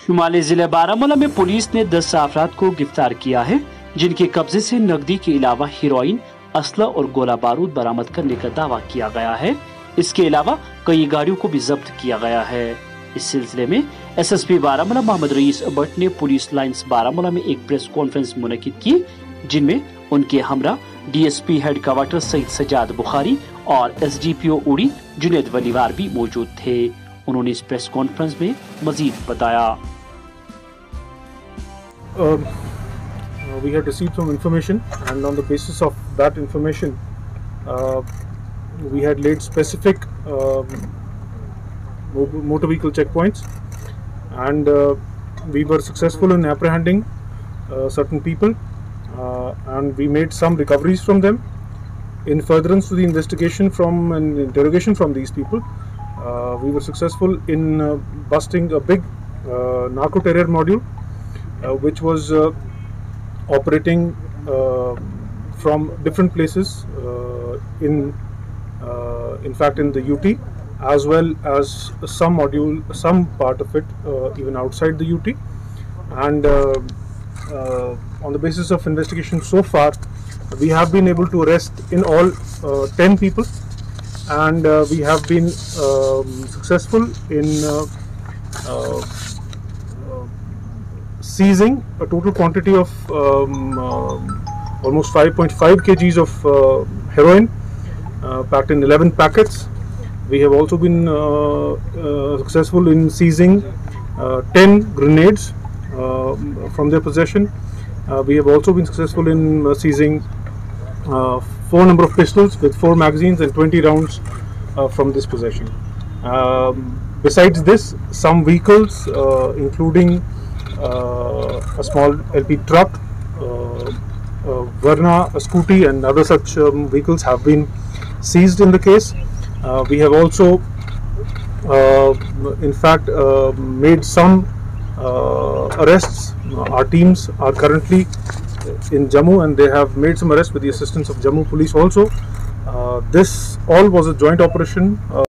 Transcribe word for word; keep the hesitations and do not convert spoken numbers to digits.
शुमाली जिले बारामूला में पुलिस ने दस अफराद को गिरफ्तार किया है, जिनके कब्जे से नकदी के अलावा हीरोइन, असला और गोला बारूद बरामद करने का दावा किया गया है। इसके अलावा कई गाड़ियों को भी जब्त किया गया है। इस सिलसिले में एसएसपी बारामूला मोहम्मद रईस भट्ट ने पुलिस लाइन्स बारामूला में एक प्रेस कॉन्फ्रेंस मुनक्किद की, जिनमें उनके हमरा DSP head quarter Sayeed Sajad Bukhari और एसडीपीओ उड़ी जुनेद वलीवार भी मौजूद थे। उन्होंने इस प्रेस कॉन्फ्रेंस में मजीद बताया। Um, uh, we had received some information, and on the basis of that information, uh, we had laid specific um, motor vehicle checkpoints, and uh, we were successful in apprehending uh, certain people, uh, and we made some recoveries from them. In furtherance to the investigation from and interrogation from these people, uh, we were successful in uh, busting a big uh, narco terror module, Uh, which was uh, operating uh, from different places uh, in uh, in fact in the U T, as well as some module, some part of it uh, even outside the U T. And uh, uh, on the basis of investigation so far, we have been able to arrest in all uh, ten people, and uh, we have been um, successful in uh, uh, seizing a total quantity of um, uh, almost five point five kilograms of uh, heroin uh, packed in eleven packets. We have also been uh, uh, successful in seizing uh, ten grenades uh, from their possession. Uh, we have also been successful in uh, seizing uh, four number of pistols with four magazines and twenty rounds uh, from this possession. Um, besides this, some vehicles uh, including Uh, a small L P truck, uh, uh, Verna, a scooty, and other such um, vehicles have been seized in the case. Uh, we have also, uh, in fact, uh, made some uh, arrests. Our teams are currently in Jammu, and they have made some arrests with the assistance of Jammu Police also. Uh, this all was a joint operation uh,